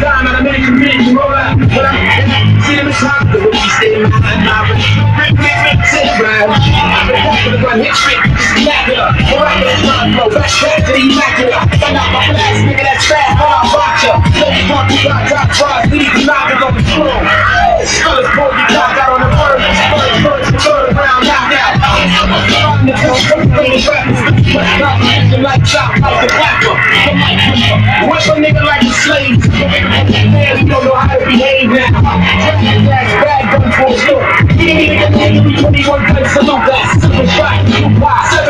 time and I make a bitch roll out. But I'm see them top, the way she stay in my mind. Sit around. I'm the back of the gun, hit straight, just immaculate. Alright, let's run, bro. Back to the immaculate. Find out my flash, nigga, that's fast. Hold on, vodka. Let's talk to God, top fries, leave the knockers on the floor. Skulls, pull your cock out on the bird. First, third round, knock out. I'm the like chop like a rapper. What's a nigga like a slave? Man, you don't know how to behave now. That's bad gun for a store. You ain't even 21 guns, salute that. Super shot,